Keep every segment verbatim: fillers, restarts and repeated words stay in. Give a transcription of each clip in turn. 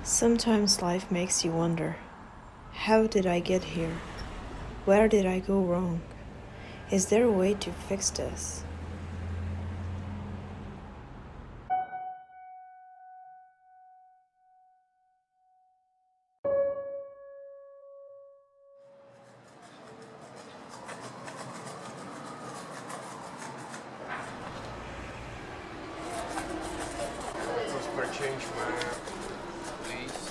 Sometimes life makes you wonder, how did I get here? Where did I go wrong? Is there a way to fix this? Just for change, man. Please.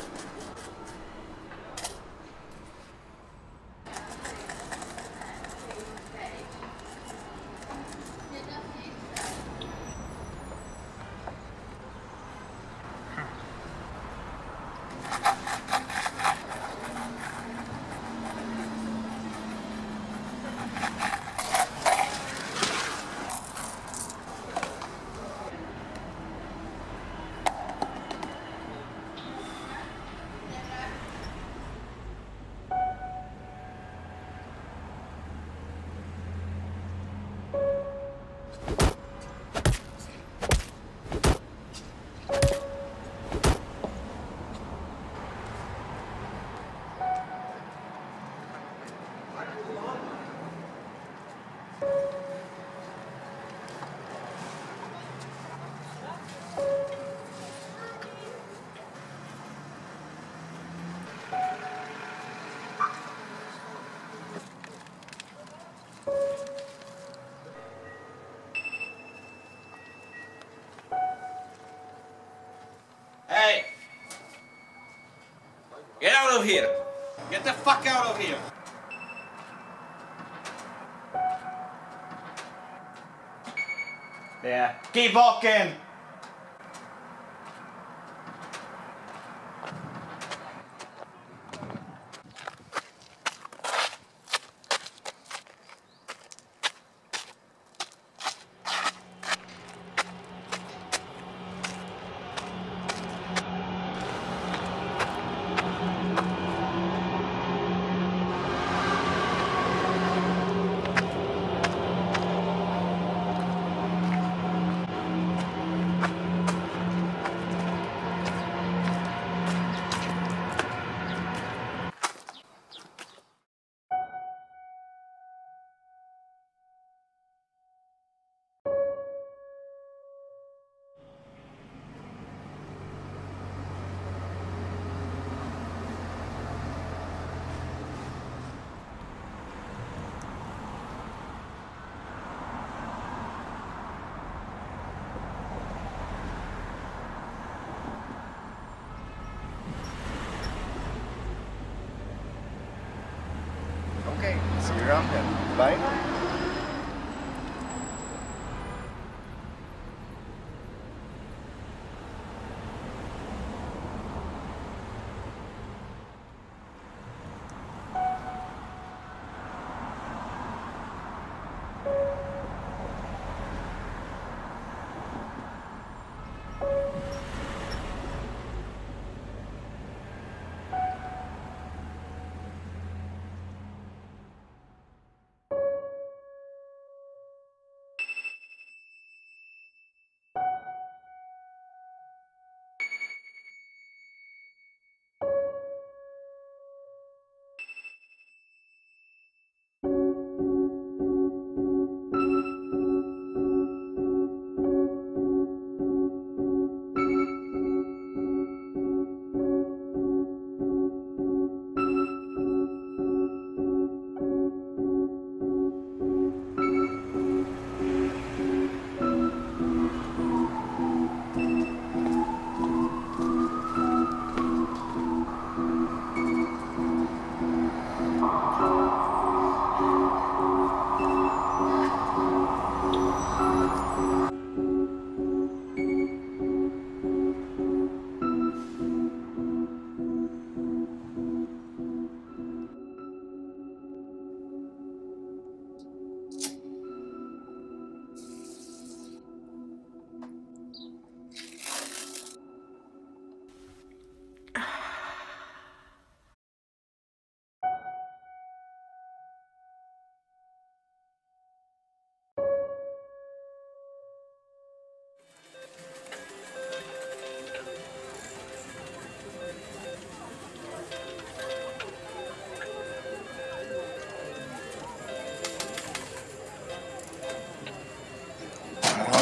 Hey! Get out of here! Get the fuck out of here! Yeah. Keep walking! Okay, see you around then. Bye.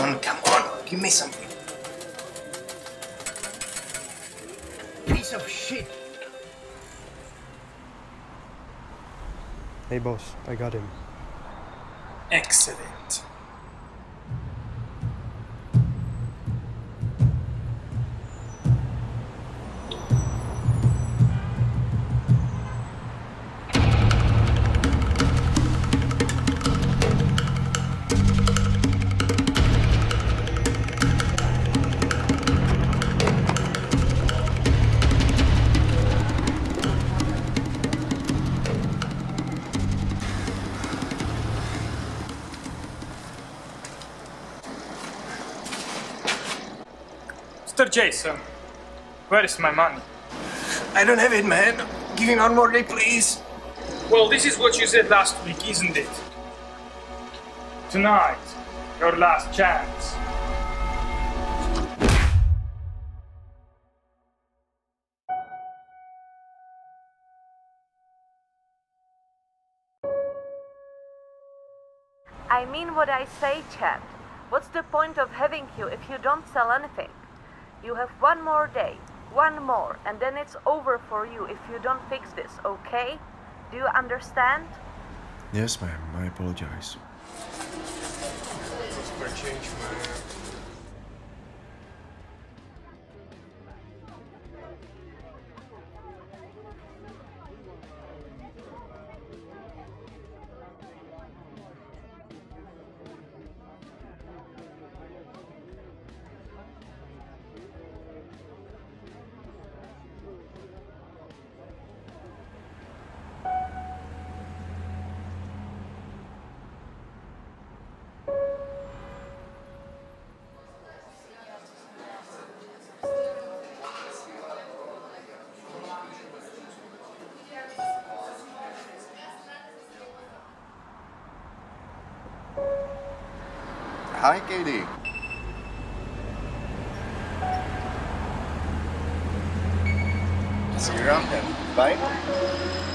on, come on, give me something. Piece of shit. Hey boss, I got him. Excellent. Mister Jason, where is my money? I don't have it, man. Give me one more day, please. Well, this is what you said last week, isn't it? Tonight, your last chance. I mean what I say, Chad. What's the point of having you if you don't sell anything? You have one more day, one more, and then it's over for you if you don't fix this, okay? Do you understand? Yes, ma'am. I apologize. Just for change, man. Hi, Katie. See you around then. Bye.